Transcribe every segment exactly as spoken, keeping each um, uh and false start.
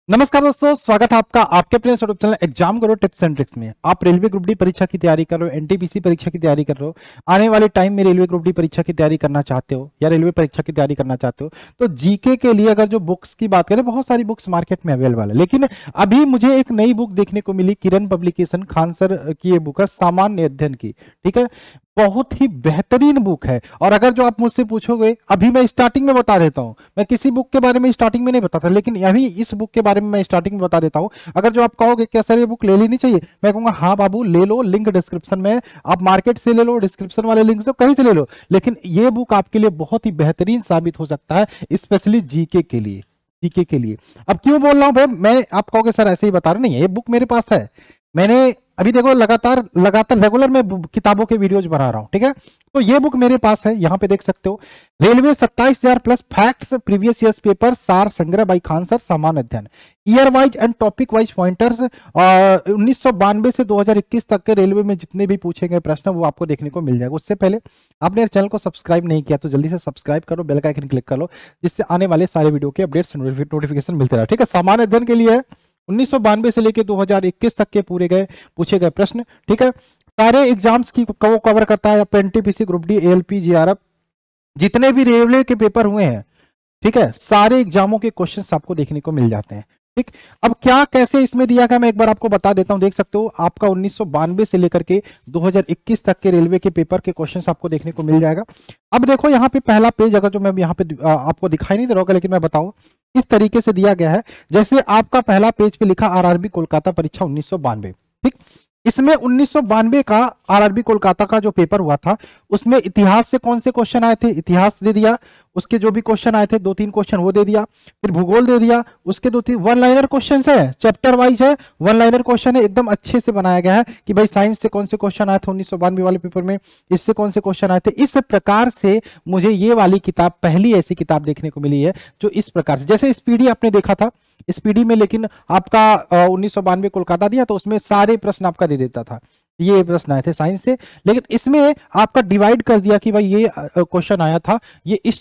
नमस्कार दोस्तों, स्वागत है आपका आपके अपने यूट्यूब चैनल एग्जाम करो टिप्स एंड ट्रिक्स में। आप रेलवे ग्रुप डी परीक्षा की तैयारी कर रहे हो, एनटीपीसी परीक्षा की तैयारी कर रहे हो, आने वाले टाइम में रेलवे ग्रुप डी परीक्षा की तैयारी करना चाहते हो या रेलवे परीक्षा की तैयारी करना चाहते हो, तो जीके के लिए अगर जो बुक्स की बात करें, बहुत सारी बुक्स मार्केट में अवेलेबल है। लेकिन अभी मुझे एक नई बुक देखने को मिली, किरण पब्लिकेशन, खान सर की ये बुक है, सामान्य अध्ययन की। ठीक है, बहुत ही बेहतरीन बुक है। और अगर जो आप मुझसे पूछोगे, अभी मैं स्टार्टिंग में बता देता हूं, मैं किसी बुक के बारे में स्टार्टिंग में नहीं बताता, लेकिन अभी इस बुक के बारे में मैं स्टार्टिंग में बता देता हूं। अगर जो आप कहोगे क्या सर ये बुक ले लेनी चाहिए, मैं कहूंगा हाँ बाबू ले लो, लिंक डिस्क्रिप्शन में, आप मार्केट से ले लो, डिस्क्रिप्शन वाले लिंक से कहीं से ले लो, लेकिन ये बुक आपके लिए बहुत ही बेहतरीन साबित हो सकता है, स्पेशली जीके के लिए। जीके के लिए अब क्यों बोल रहा हूं भाई, मैं आप कहोगे सर ऐसे ही बता रहे, नहीं है, ये बुक मेरे पास है। मैंने अभी देखो लगातार लगातार रेगुलर में किताबों के वीडियोज बना रहा हूं। ठीक है, तो ये बुक मेरे पास है, यहां पे देख सकते हो, रेलवे सत्ताईस हजार plus facts previous years paper सार संग्रह बाई खान सर, सामान्य अध्ययन, year wise and topic wise pointers, उन्नीस सौ बानवे से दो हजार इक्कीस तक के रेलवे में जितने भी पूछे गए प्रश्न वो आपको देखने को मिल जाएगा। उससे पहले आपने चैनल को सब्सक्राइब नहीं किया तो जल्दी से सब्सक्राइब करो, बेल का आइकन क्लिक कर लो, जिससे आने वाले सारे वीडियो के अपडेट्स नोटिफिकेशन मिलते रहे। ठीक है, सामान्य अध्ययन के लिए उन्नीस सौ बानवे से लेकर दो हजार इक्कीस तक के पूरे गए पूछे गए प्रश्न। ठीक है, सारे एग्जाम्स की वो कवर करता है, NTPC, group D, ALP, GRF, जितने भी रेलवे के पेपर हुए हैं, ठीक है, सारे एग्जामों के क्वेश्चंस आपको देखने को मिल जाते हैं। ठीक, अब क्या कैसे इसमें दिया गया मैं एक बार आपको बता देता हूं। देख सकते हो, आपका उन्नीस सौ बानवे से लेकर के दो हजार इक्कीस तक के रेलवे के पेपर के क्वेश्चंस आपको देखने को मिल जाएगा। अब देखो यहाँ पे पहला पेज, अगर जो मैं यहाँ पे आपको दिखाई नहीं दे रहा होगा, लेकिन मैं बताऊं, इस तरीके से दिया गया है। जैसे आपका पहला पेज पे लिखा आरआरबी कोलकाता परीक्षा उन्नीस सौ बानवे। ठीक, इसमें उन्नीस सौ बानवे का आरआरबी कोलकाता का जो पेपर हुआ था, उसमें इतिहास से कौन से क्वेश्चन आए थे, इतिहास दे दिया, उसके जो भी क्वेश्चन आए थे दो तीन क्वेश्चन वो दे दिया, फिर भूगोल दे दिया, उसके दो तीन वन लाइनर क्वेश्चन है, चैप्टर वाइज है, वन लाइनर क्वेश्चन है, एकदम अच्छे से बनाया गया है कि भाई साइंस से कौन से क्वेश्चन आए थे उन्नीस सौ बानवे वाले पेपर में, इससे कौन से क्वेश्चन आए थे। इस प्रकार से मुझे ये वाली किताब पहली ऐसी किताब देखने को मिली है जो इस प्रकार से, जैसे स्पीडी आपने देखा था, स्पीडी में लेकिन आपका उन्नीस सौ बानवे कोलकाता दिया तो उसमें सारे प्रश्न आपका दे देता था, ये प्रश्न आए थे साइंस से, लेकिन इसमें आपका डिवाइड कर दिया कि भाई ये क्वेश्चन आया था, ये इस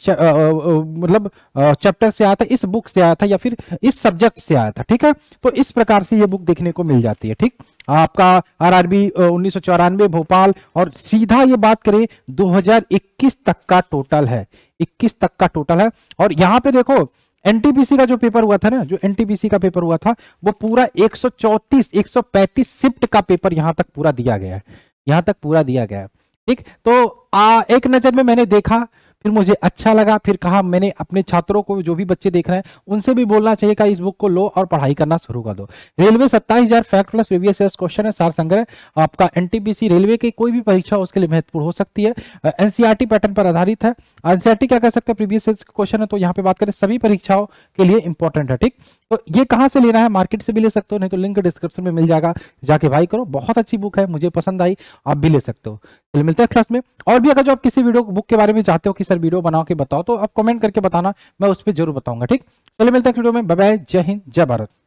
मतलब चैप्टर से आया था, इस बुक से आया था, या फिर इस सब्जेक्ट से आया था। ठीक है, तो इस प्रकार से ये बुक देखने को मिल जाती है। ठीक, आपका आरआरबी उन्नीस सौ चौरानवे भोपाल, और सीधा ये बात करें दो हजार इक्कीस तक का टोटल है, इक्कीस तक का टोटल है। और यहां पे देखो एनटीपीसी का जो पेपर हुआ था ना, जो एनटीपीसी का पेपर हुआ था वो पूरा एक सौ चौंतीस एक सौ पैंतीस शिफ्ट का पेपर यहां तक पूरा दिया गया है, यहां तक पूरा दिया गया है। ठीक, तो आ, एक नजर में मैंने देखा, फिर मुझे अच्छा लगा, फिर कहा मैंने अपने छात्रों को, जो भी बच्चे देख रहे हैं उनसे भी बोलना चाहिए कि इस बुक को लो और पढ़ाई करना शुरू कर दो। रेलवे सत्ताईस हजार fact plus previous years question है, सार संग्रह, आपका एनटीपीसी रेलवे की कोई भी परीक्षा उसके लिए महत्वपूर्ण हो सकती है, एनसीईआरटी पैटर्न पर आधारित है। एनसीईआरटी क्या कह सकते हैं, प्रीवियस ईयर्स क्वेश्चन है, तो यहाँ पे बात करें सभी परीक्षाओं के लिए इंपॉर्टेंट है। ठीक, तो ये कहां से लेना है, मार्केट से भी ले सकते हो, नहीं तो लिंक डिस्क्रिप्शन में मिल जाएगा, जाके भाई करो, बहुत अच्छी बुक है, मुझे पसंद आई, आप भी ले सकते हो। चलिए मिलते हैं क्लास में। और भी अगर जो आप किसी वीडियो बुक के बारे में चाहते हो कि सर वीडियो बनाओ के बताओ, तो आप कमेंट करके बताना, मैं उस पर जरूर बताऊंगा। ठीक, चलिए मिलते हैं वीडियो में, बाय बाय, जय हिंद, जय भारत।